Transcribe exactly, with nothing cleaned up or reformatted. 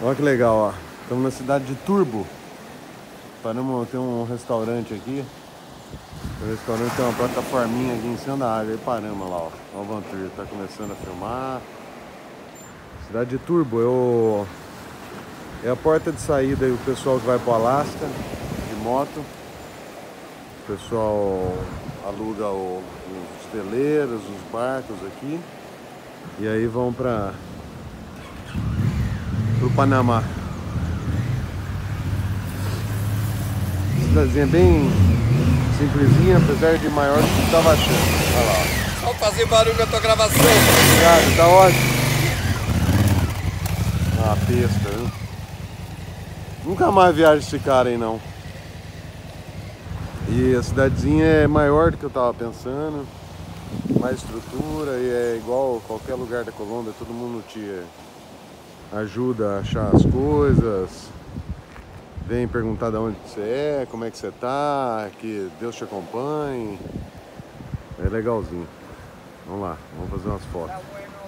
Olha que legal, ó. Estamos na cidade de Turbo. Paramos, tem um restaurante aqui. O restaurante tem uma plataforminha aqui em cima da água. Aí paramos lá, ó. Ó, o Vantur tá começando a filmar. Cidade de Turbo, eu... é a porta de saída aí, o pessoal que vai pro Alasca de moto. O pessoal aluga o, os veleiros, os barcos aqui. E aí vão para o Panamá. Cidadezinha bem simplesinha, apesar de maior do que eu estava achando. Olha lá. Só fazer barulho com a tua gravação. Obrigado, tá ótimo. Ah, besta, viu? Nunca mais viajo esse cara aí não. E a cidadezinha é maior do que eu tava pensando, mais estrutura e é igual qualquer lugar da Colômbia, todo mundo te ajuda a achar as coisas, vem perguntar de onde você é, como é que você tá, que Deus te acompanhe, é legalzinho. Vamos lá, vamos fazer umas fotos.